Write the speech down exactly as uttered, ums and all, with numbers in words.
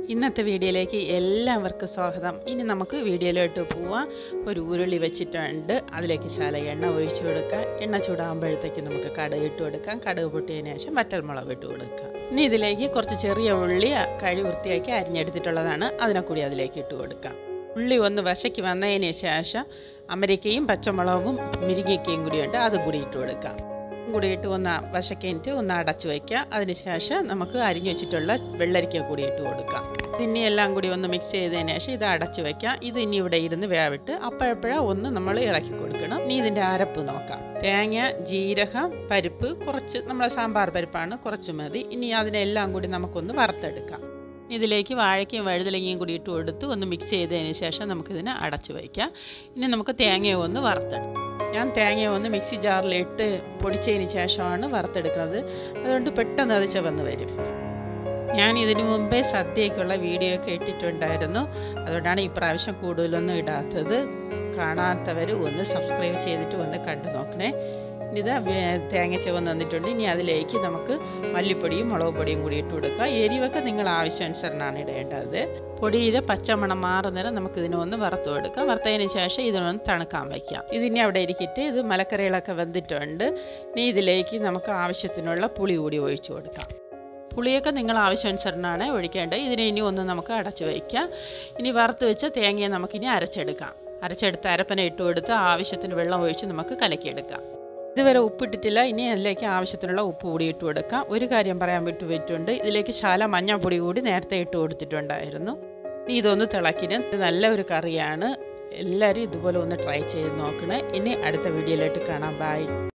ഇന്നത്തെ വീഡിയോയിലേക്ക് എല്ലാവർക്കും സ്വാഗതം. ഇനി നമുക്ക് വീഡിയോയിലോട്ട് പോവാം. ഒരു ഉരുളി വെച്ചിട്ടുണ്ട്, അതിലേക്ക് ശാല എണ്ണ ഒഴിച്ചു കൊടുക്കാം. എണ്ണ ചൂടാകുമ്പോഴത്തേക്ക് നമുക്ക് കടുക് ഇട്ട് കൊടുക്കാം. കടുക് പൊട്ടിയതിന് ശേഷം വറ്റൽമുളക് ഇട്ട് കൊടുക്കാം. ഇനി ഇതിലേക്ക് കുറച്ച് ചെറിയ ഉള്ളി കഴുകി വൃത്തിയാക്കി അരിഞ്ഞെടുത്തിട്ടുള്ളതാണ്, അതിനെ കൂടി അതിലേക്ക് ഇട്ട് കൊടുക്കാം. ഉള്ളി ഒന്ന് വശയ്ക്ക് വന്നതിന് ശേഷം അമരിക്കയും പച്ചമുളകും മുരിങ്ങയ്ക്കയും കൂടിയുണ്ട്, അതും കൂടി ഇട്ട് കൊടുക്കാം. കൂടി ഇട്ട് ഒന്ന് വശക്കേറ്റ് ഒന്ന് അടച്ചു വയ്ക്കുക. അതിനുശേഷം നമുക്ക് അരിഞ്ഞു വെച്ചിട്ടുള്ള വെള്ളരിക്ക കൂടി ഇട്ട് കൊടുക്കാം. ഇതിനി എല്ലാം കൂടി ഒന്ന് മിക്സ് ചെയ്തതിന് ശേഷം ഇത് അടച്ചു വയ്ക്കാം. ഇത് ഇനി ഇവിടെ ഇരുന്ന് വേവിട്ട് അപ്പോഴപ്പോഴാ ഒന്ന് നമ്മൾ ഇളക്കി കൊടുക്കണം. ഇനി ഇതിൻ്റെ അരപ്പ് നോക്കാം. തേങ്ങ, ജീരകം, പരിപ്പ്, കുറച്ച് നമ്മളെ സാമ്പാർ പരിപ്പാണ്, കുറച്ച് മതി. ഇനി അതിനെല്ലാം കൂടി നമുക്കൊന്ന് വറുത്തെടുക്കാം. ഇതിലേക്ക് വാഴയ്ക്കയും വഴുതലങ്ങയും കൂടി ഇട്ട് കൊടുത്ത് ഒന്ന് മിക്സ് ചെയ്തതിന് ശേഷം നമുക്കിതിനെ അടച്ചു വയ്ക്കാം. ഇനി നമുക്ക് തേങ്ങയെ ഒന്ന് വറുത്തെടുക്കാം. ഞാൻ തേങ്ങ ഒന്ന് മിക്സി ജാറിലിട്ട് പൊടിച്ചതിന് ശേഷമാണ് വറുത്തെടുക്കുന്നത്, അതുകൊണ്ട് പെട്ടെന്ന് അത് ചുവന്ന് വരും. ഞാൻ ഇതിനു മുമ്പേ സദ്യയ്ക്കുള്ള വീഡിയോ ഒക്കെ ഇട്ടിട്ടുണ്ടായിരുന്നു, അതുകൊണ്ടാണ് ഈ പ്രാവശ്യം കൂടുതലൊന്നും ഇടാത്തത്. കാണാത്തവർ ഒന്ന് സബ്സ്ക്രൈബ് ചെയ്തിട്ട് ഒന്ന് കണ്ടു നോക്കണേ. ഇത് തേങ്ങ ചുവന്ന് വന്നിട്ടുണ്ട്. ഇനി അതിലേക്ക് നമുക്ക് മല്ലിപ്പൊടിയും മുളക് പൊടിയും കൂടി ഇട്ട് കൊടുക്കുക. എരിവൊക്കെ നിങ്ങൾ ആവശ്യാനുസരണമാണ് ഇടേണ്ടത്. പൊടിയുടെ പച്ചമണം മാറുന്നേരം നമുക്കിതിനൊന്ന് വറുത്ത് കൊടുക്കാം. വറുത്തതിന് ശേഷം ഇതിനൊന്ന് തണുക്കാൻ വയ്ക്കാം. ഇതിനി അവിടെ ഇരിക്കിട്ട് ഇത് മലക്കറികളൊക്കെ വെന്തിട്ടുണ്ട്. ഇനി ഇതിലേക്ക് നമുക്ക് ആവശ്യത്തിനുള്ള പുളി കൂടി ഒഴിച്ചു കൊടുക്കാം. പുളിയൊക്കെ നിങ്ങൾ ആവശ്യാനുസരണമാണ് ഒഴിക്കേണ്ടത്. ഇതിനെ ഇനി ഒന്ന് നമുക്ക് അടച്ചു വയ്ക്കാം. ഇനി വറുത്ത് വെച്ച തേങ്ങയെ നമുക്കിനി അരച്ചെടുക്കാം. അരച്ചെടുത്ത് അരപ്പന ഇട്ട് കൊടുത്ത് ആവശ്യത്തിന് വെള്ളം ഒഴിച്ച് നമുക്ക് കലക്കിയെടുക്കാം. ഇതുവരെ ഉപ്പിട്ടിട്ടില്ല, ഇനി അതിലേക്ക് ആവശ്യത്തിനുള്ള ഉപ്പ് കൂടി ഇട്ട് കൊടുക്കാം. ഒരു കാര്യം പറയാൻ വിട്ടു വെച്ചിട്ടുണ്ട്, ഇതിലേക്ക് ശാല മഞ്ഞൾപ്പൊടി കൂടി നേരത്തെ ഇട്ട് കൊടുത്തിട്ടുണ്ടായിരുന്നു. ഇനി ഇതൊന്ന് തിളക്കിന്. ഇത് നല്ല ഒരു കറിയാണ്, എല്ലാവരും ഇതുപോലെ ഒന്ന് ട്രൈ ചെയ്ത് നോക്കണേ. ഇനി അടുത്ത വീഡിയോയിലോട്ട് കാണാം. ബൈ.